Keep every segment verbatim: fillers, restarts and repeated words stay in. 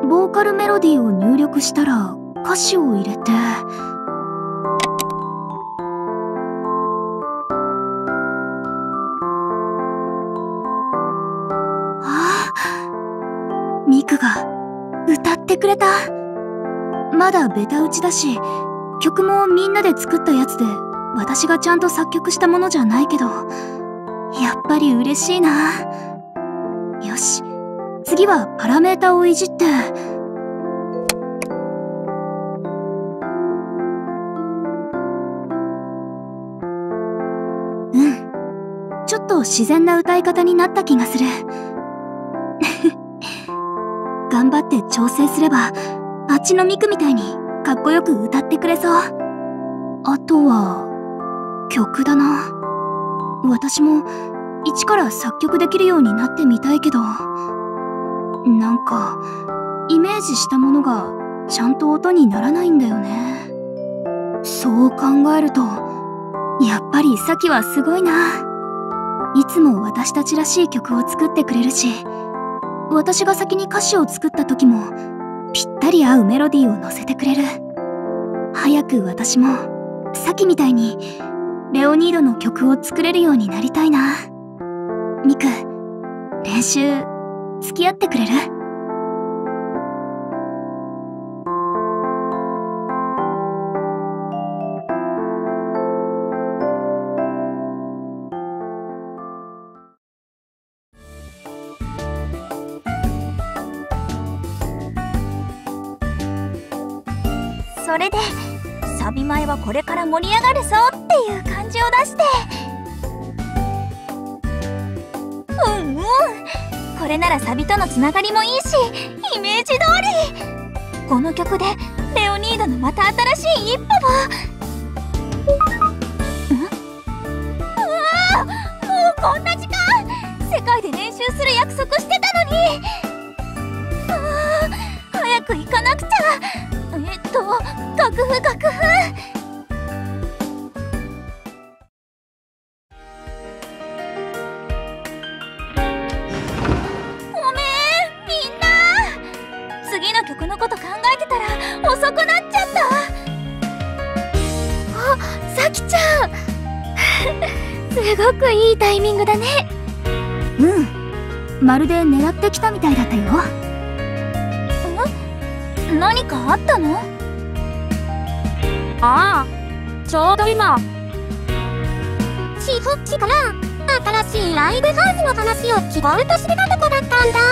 ボーカルメロディーを入力したら歌詞を入れて、ああ、ミクが歌ってくれた。まだベタ打ちだし、曲もみんなで作ったやつで私がちゃんと作曲したものじゃないけど、やっぱり嬉しいな。よし、次はパラメータをいじって、うん、ちょっと自然な歌い方になった気がする。頑張って調整すればあっちのミクみたいにかっこよく歌ってくれそう。あとは曲だな。私も一から作曲できるようになってみたいけど、なんかイメージしたものがちゃんと音にならないんだよね。そう考えるとやっぱりサキはすごいな。いつも私たちらしい曲を作ってくれるし、私が先に歌詞を作った時もぴったり合うメロディーを乗せてくれる。早く私もサキみたいにレオニードの曲を作れるようになりたいな。ミク、練習付き合ってくれる？ それでサビ前はこれから盛り上がるぞっていう感じを出して、うんうん、これならサビとのつながりもいいし、イメージ通りこの曲でレオニードのまた新しい一歩を。ん？うわー、もうこんな時間。世界で練習する約束してたのに。あー、早く行かなくちゃ。えっと楽譜楽譜。ごめんみんな、次の曲のこと考えてたら遅くなっちゃった。 あ、サキちゃん。すごくいいタイミングだね。うん、まるで狙ってきたみたいだったよ。 ん？何かあったの？ ああ、ちょうど今しほっちから新しいライブハウスの話を聞こうとしてたとこだったん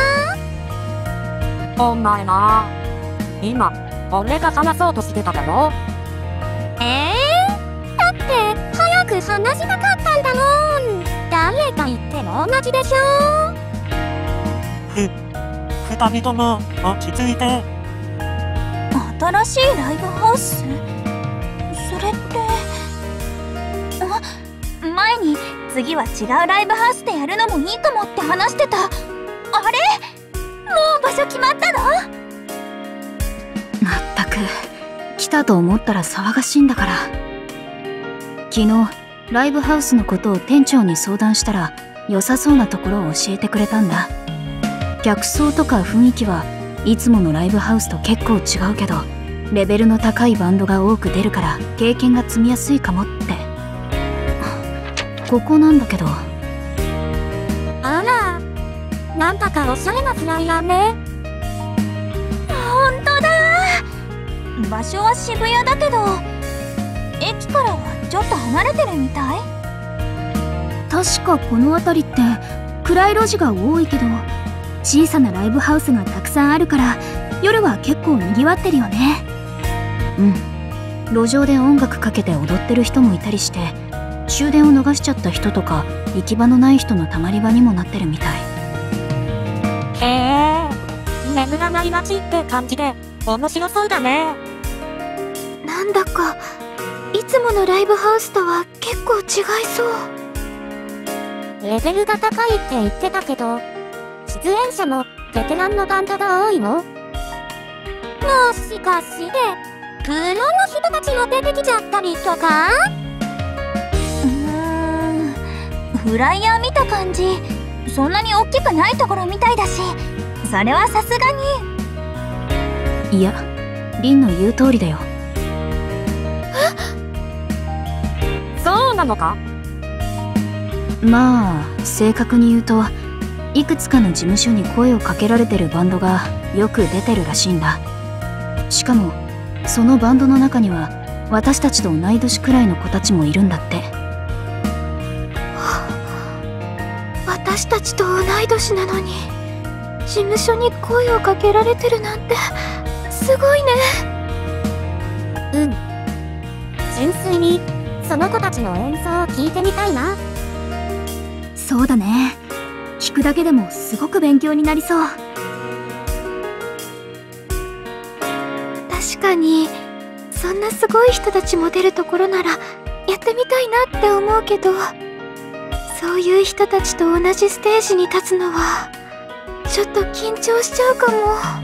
だ。 お前な、今俺が話そうとしてただろ。 えー、だって早く話したかったんだもん。誰が言っても同じでしょ。 ふ、二人とも落ち着いて。 新しいライブハウス？それって、あ、前に次は違うライブハウスでやるのもいいかもって話してた。あれ？もう場所決まったの？ まったく、来たと思ったら騒がしいんだから。昨日ライブハウスのことを店長に相談したら良さそうなところを教えてくれたんだ。客層とか雰囲気はいつものライブハウスと結構違うけど、レベルの高いバンドが多く出るから経験が積みやすいかもって。ここなんだけど。 あら、なんだかおしゃれなフライヤーね。 ほんとだ。場所は渋谷だけど駅からはちょっと離れてるみたい。 確かこの辺りって暗い路地が多いけど、小さなライブハウスがたくさんあるから夜は結構にぎわってるよね。うん、路上で音楽かけて踊ってる人もいたりして、終電を逃しちゃった人とか行き場のない人のたまり場にもなってるみたい。 へえ、眠らない街って感じで面白そうだね。 なんだかいつものライブハウスとは結構違いそう。 レベルが高いって言ってたけど、出演者もベテランのバンドが多いの？もしかしてプロの人たちも出てきちゃったりとか？ うーん、フライヤー見た感じそんなに大きくないところみたいだし、それはさすがに。 いや、リンの言う通りだよ。 そうなのか？ まあ正確に言うと、いくつかの事務所に声をかけられてるバンドがよく出てるらしいんだ。しかもそのバンドの中には私たちと同い年くらいの子たちもいるんだって。 私たちと同い年なのに事務所に声をかけられてるなんてすごいね。 うん。純粋にその子たちの演奏を聞いてみたいな。 そうだね。聞くだけでもすごく勉強になりそう。 確かにそんなすごい人たちも出るところならやってみたいなって思うけど、そういう人たちと同じステージに立つのはちょっと緊張しちゃうかも。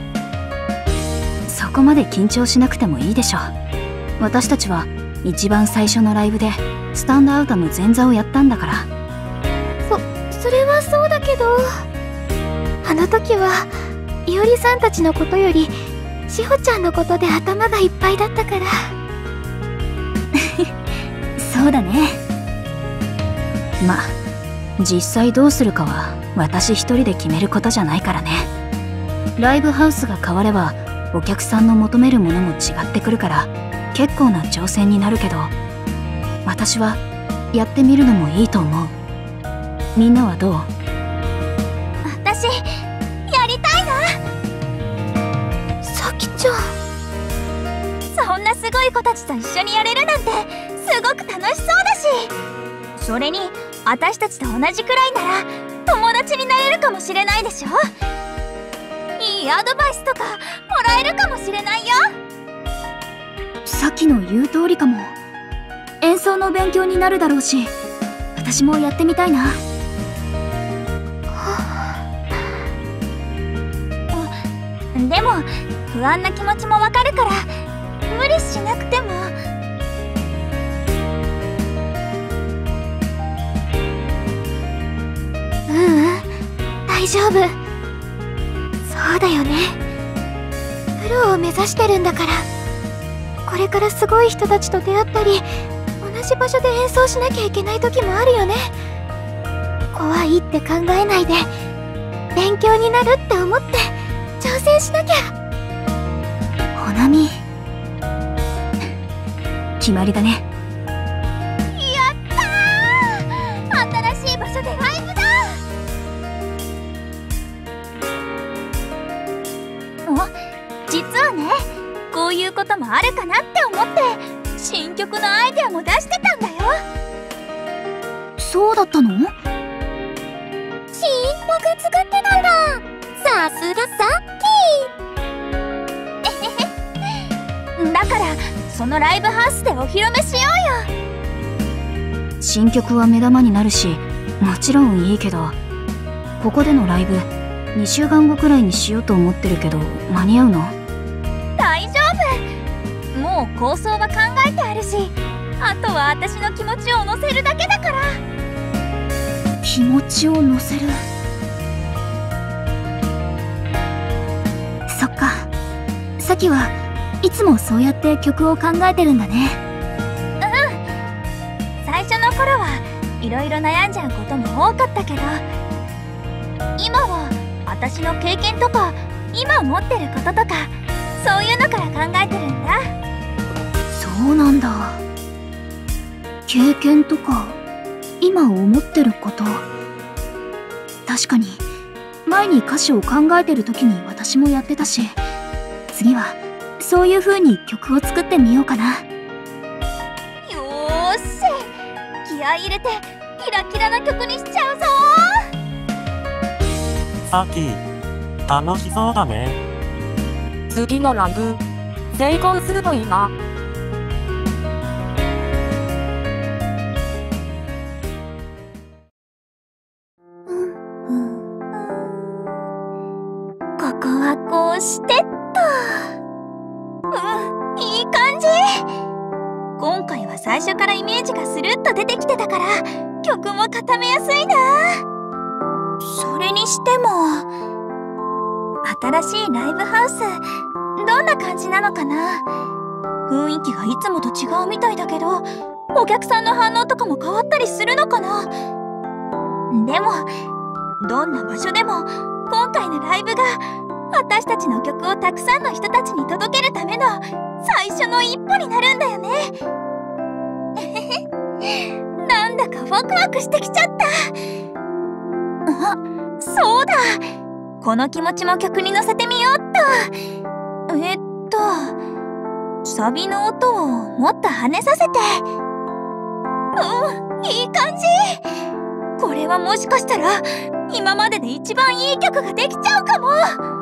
そこまで緊張しなくてもいいでしょ。私たちは一番最初のライブでスタンドアウトの前座をやったんだから。 そ、それはそうだけど、あの時はいおりさんたちのことよりしほちゃんのことで頭がいっぱいだったから。 そうだね。まあ実際どうするかは私一人で決めることじゃないからね。ライブハウスが変わればお客さんの求めるものも違ってくるから結構な挑戦になるけど、私はやってみるのもいいと思う。みんなはどう？ 私やりたいな。さきちゃん、そんなすごい子たちと一緒にやれるなんてすごく楽しそうだし、それに私たちと同じくらいなら友達になれるかもしれないでしょ。いいアドバイスとかもらえるかもしれないよ。 さっきの言う通りかも。演奏の勉強になるだろうし、私もやってみたいな。 でも不安な気持ちもわかるから無理しなくても。ううん大丈夫。そうだよね、プロを目指してるんだから。これからすごい人たちと出会ったり同じ場所で演奏しなきゃいけない時もあるよね。怖いって考えないで勉強になるって思って挑戦しなきゃ。 ほなみ決まりだね。 やったー、新しい場所でライブだ。お、実はね、こういうこともあるかなって思って新曲のアイデアも出してたんだよ。 そうだったの？ 新曲作ってたんだ。さすがさっきだからそのライブハウスでお披露目しようよ。 新曲は目玉になるしもちろんいいけど、ここでのライブにしゅうかんごくらいにしようと思ってるけど間に合うの？ 大丈夫、もう構想は考えてあるし、あとは私の気持ちを乗せるだけだから。 気持ちを乗せる。そっか、さきはいつもそうやって曲を考えてるんだね。 うん、最初の頃はいろいろ悩んじゃうことも多かったけど、今は私の経験とか今思ってることとかそういうのから考えてるんだ。 そうなんだ。経験とか今思ってること。確かに前に歌詞を考えてる時に私もやってたし、次はそういう風に曲を作ってみようかな。 よーし、気合い入れてキラキラな曲にしちゃうぞー。 さき、楽しそうだね。 次のライブ成功するといいな。 ここはこうしてっと。うん、いい感じ。今回は最初からイメージがスルッと出てきてたから曲も固めやすいな。それにしても新しいライブハウスどどんな感じなのかな。雰囲気がいつもと違うみたいだけど、お客さんの反応とかも変わったりするのかな。でもどんな場所でも今回のライブが私たちの曲をたくさんの人たちに届けるための最初の一歩になるんだよね。なんだかワクワクしてきちゃった。あ、そうだ、この気持ちも曲に乗せてみようっと。えっとサビの音をもっと跳ねさせて。うん、いい感じ。これはもしかしたら今までで一番いい曲ができちゃうかも。